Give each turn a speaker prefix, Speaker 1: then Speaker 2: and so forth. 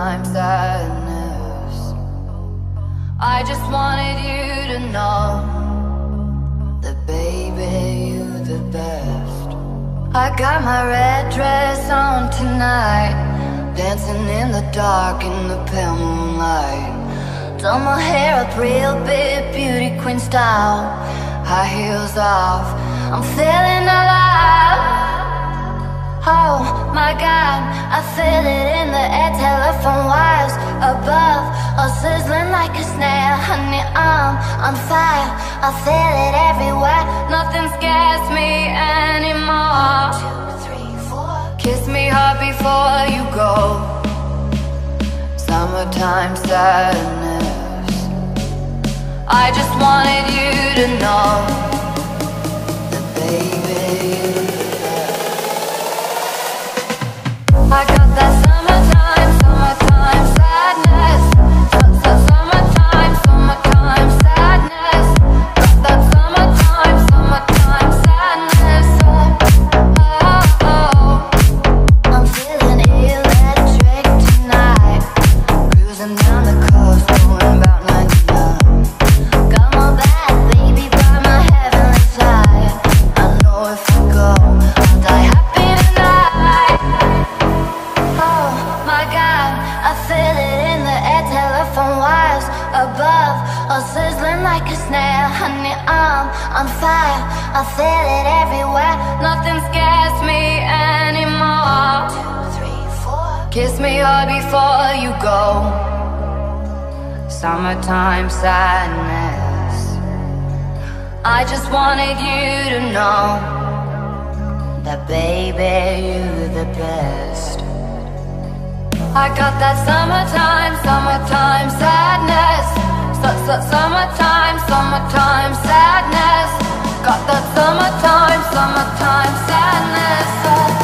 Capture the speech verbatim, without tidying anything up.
Speaker 1: summertime sadness. I just wanted you to know that baby, you're the best. I got my red dress on tonight, dancing in the dark in the pale moonlight. Done my hair up real big, beauty queen style, high heels off, I'm feeling alive. Oh my God, I feel it in the air, telephone wires above, all sizzling like a snare. Honey, I'm on fire, I feel it everywhere, nothing scares me anymore. Two, three, four. Kiss me hard before you go. Summertime sadness. I just wanted you to know that baby, I got that summertime, summertime sadness. Summertime, summertime sadness. Got that summertime, summertime sadness. Oh, oh. I'm feeling electric tonight, cruising down the coast, going about ninety-nine. Got my bad baby by my heavenly side. I know if I go, I'll die happy tonight. Oh my God, I feel it in the air, telephone wires above, all sizzling like a snare. Honey, I'm on fire, I feel it everywhere, nothing scares me anymore. Two, three, four. Kiss me hard before you go. Summertime sadness. I just wanted you to know that baby, you're the best. I got that summertime, summertime sadness. Summertime, summertime sadness. Got that summertime, summertime sadness.